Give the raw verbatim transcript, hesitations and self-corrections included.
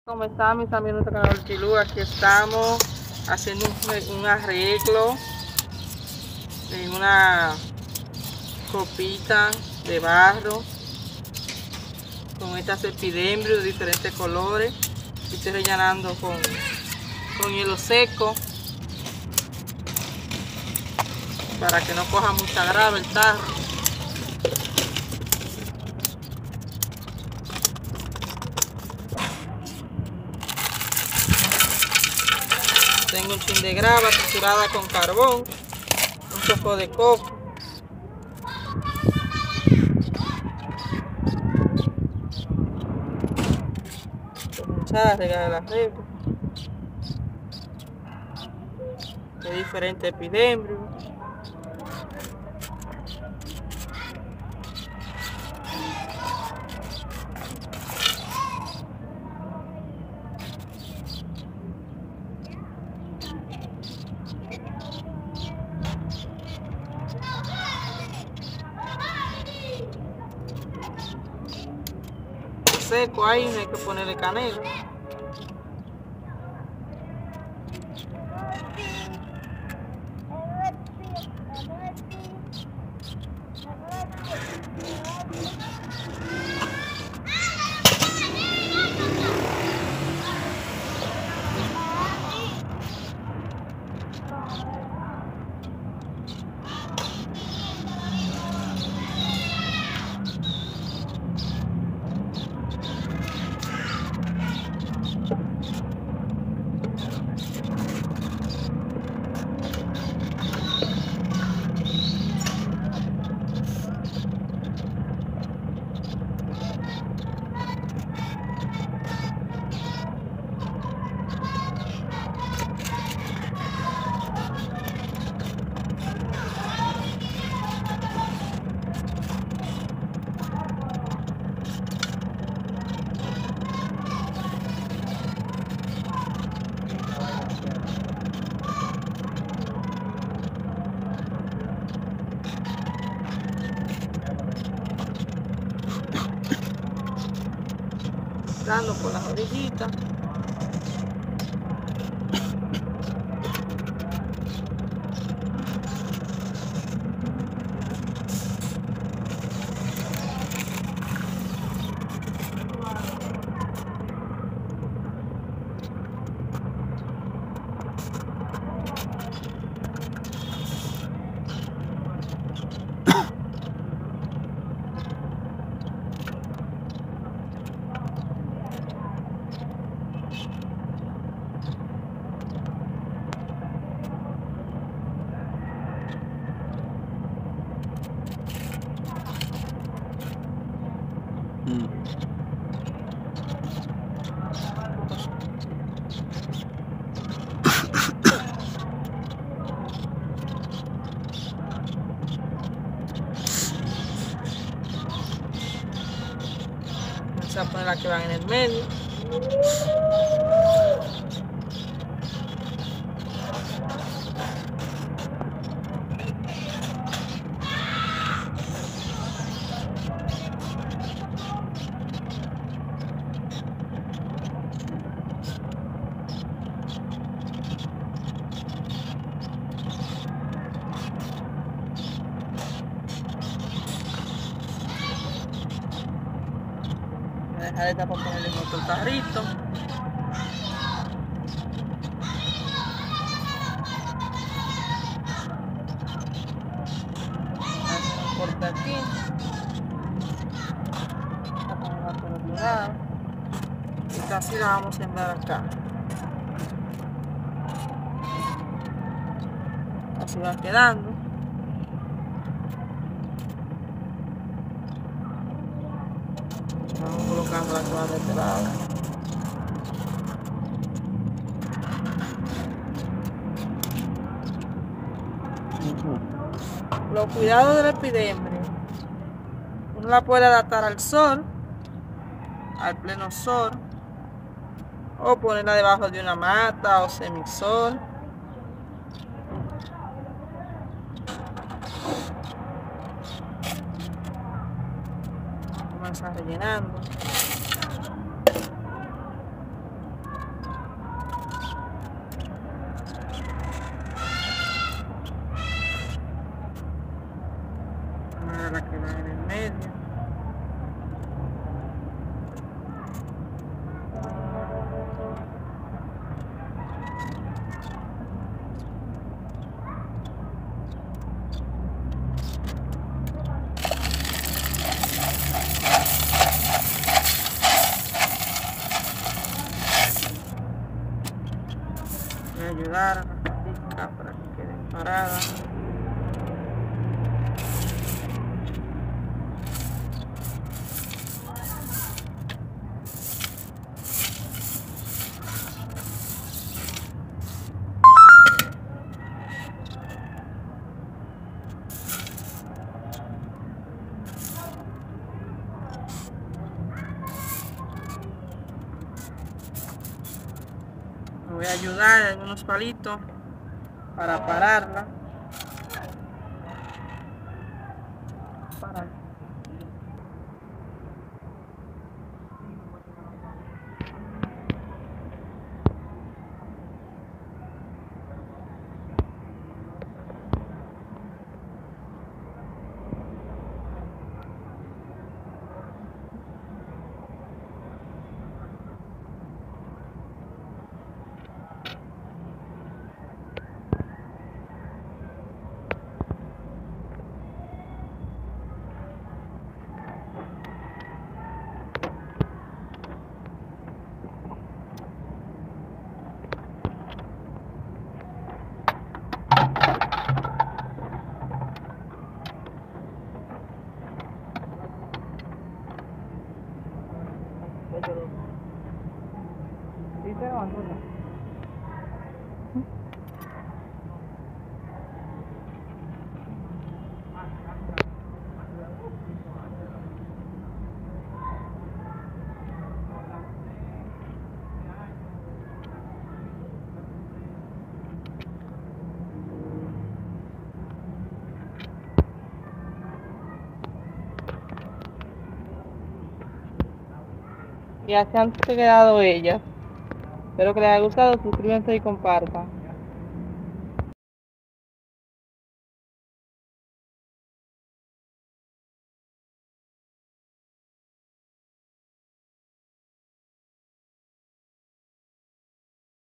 ¿Cómo están mis amigos de canal Chilú? Aquí estamos haciendo un, un arreglo en una copita de barro con estas epidembrios de diferentes colores y estoy rellenando con, con hielo seco para que no coja mucha grava el tarro. Tengo un chin de grava triturada con carbón, un poco de coco, mucha regla de la regla de diferentes epidembrios. Seco ahí, no hay que ponerle canela. Dando por las orillitas. Vamos a poner las que van en el medio. Voy a dejar esta para ponerle en otro tarrito. Hacer un corte aquí. Vamos a ponerla por otro lado. Y casi la vamos a sembrar acá. Así va quedando. Vamos colocando la cosas de este lado. Los cuidados del epidemio. Uno la puede adaptar al sol, al pleno sol, o ponerla debajo de una mata o semisol. Vamos a rellenando. medio. Voy a ayudar a las paticas para que queden paradas. Me voy a ayudar en algunos palitos para pararla. Parar. Sí, se va, y así han quedado ellas. Espero que les haya gustado, suscríbanse y compartan.